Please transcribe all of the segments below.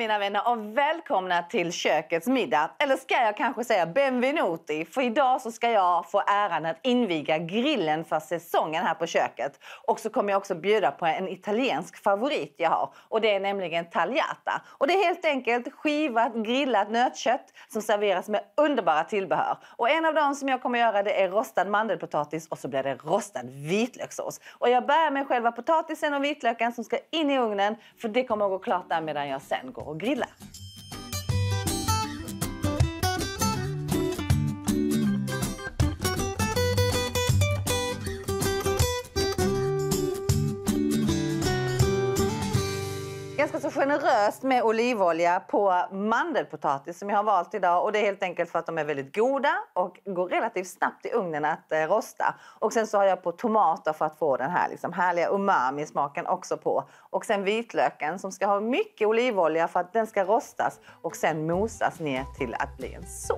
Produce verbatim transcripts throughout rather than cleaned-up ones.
mina vänner och välkomna till kökets middag. Eller ska jag kanske säga benvenuti. För idag så ska jag få äran att inviga grillen för säsongen här på köket. Och så kommer jag också bjuda på en italiensk favorit jag har. Och det är nämligen tagliata. Och det är helt enkelt skivat grillat nötkött som serveras med underbara tillbehör. Och en av dem som jag kommer göra det är rostad mandelpotatis och så blir det rostad vitlökssås. Och jag börjar med själva potatisen och vitlöken som ska in i ugnen. För det kommer att gå klart där medan jag sen går och grillar. Ganska så generöst med olivolja på mandelpotatis som jag har valt idag. Och det är helt enkelt för att de är väldigt goda och går relativt snabbt i ugnen att eh, rosta. Och sen så har jag på tomater för att få den här liksom härliga umami-smaken också på. Och sen vitlöken som ska ha mycket olivolja för att den ska rostas och sen mosas ner till att bli en sås.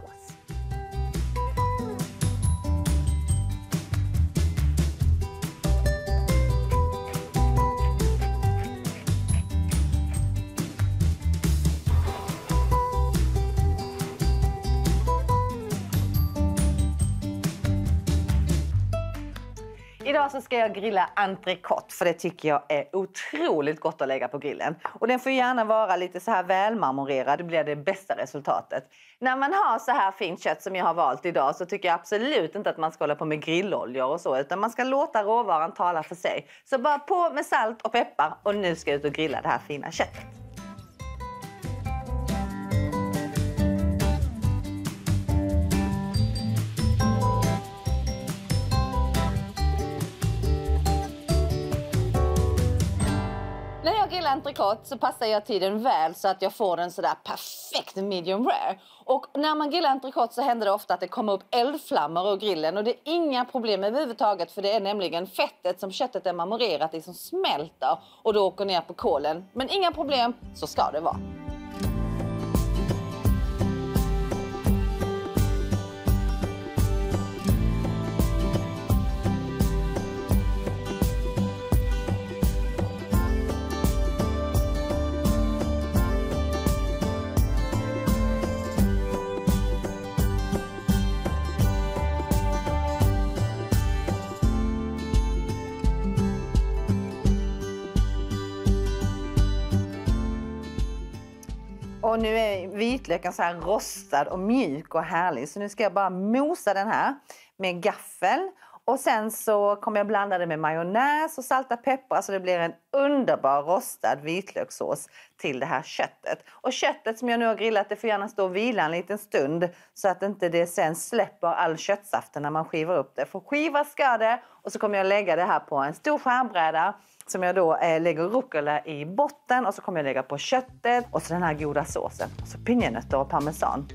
Idag så ska jag grilla entrecote för det tycker jag är otroligt gott att lägga på grillen. Och den får gärna vara lite så här välmarmorerad, det blir det bästa resultatet. När man har så här fint kött som jag har valt idag så tycker jag absolut inte att man ska hålla på med grillolja och så. Utan man ska låta råvaran tala för sig. Så bara på med salt och peppar och nu ska jag ut och grilla det här fina köttet. När jag grillar entrecote så passar jag tiden väl så att jag får den sådär perfekt medium rare. Och när man grillar entrecote så händer det ofta att det kommer upp eldflammor ur grillen. Och det är inga problem överhuvudtaget för det är nämligen fettet som köttet är marmorerat i som smälter och då åker ner på kolen. Men inga problem, så ska det vara. Och nu är vitlöken så här rostad och mjuk och härlig. Så nu ska jag bara mosa den här med gaffel. Och sen så kommer jag blanda det med majonnäs och salta peppar. Så det blir en underbar rostad vitlökssås till det här köttet. Och köttet som jag nu har grillat det får gärna stå och vila en liten stund. Så att inte det sen släpper all köttsaften när man skivar upp det. För skiva ska det. Och så kommer jag lägga det här på en stor skärbräda. Som jag då eh, lägger rucola i botten och så kommer jag lägga på köttet och så den här goda såsen. Och så pinjenötter och parmesan.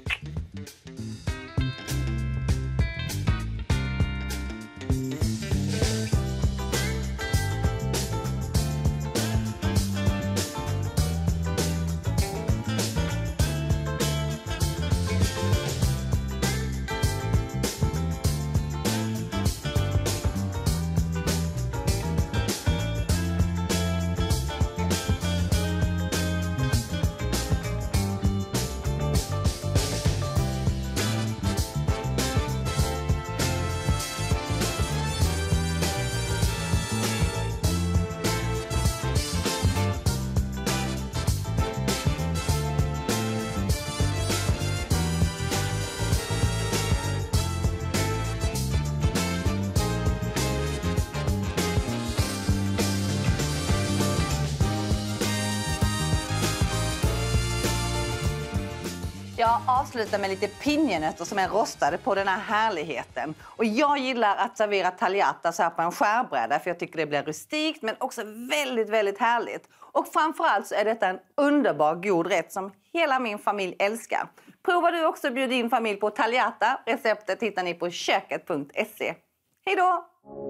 Jag avslutar med lite pinjenötter som är rostade på den här härligheten. Och jag gillar att servera tagliata så här på en skärbräda för jag tycker det blir rustikt men också väldigt, väldigt härligt. Och framförallt så är detta en underbar god rätt som hela min familj älskar. Provar du också att bjuda din familj på tagliata? Receptet hittar ni på köket punkt se. Hej då!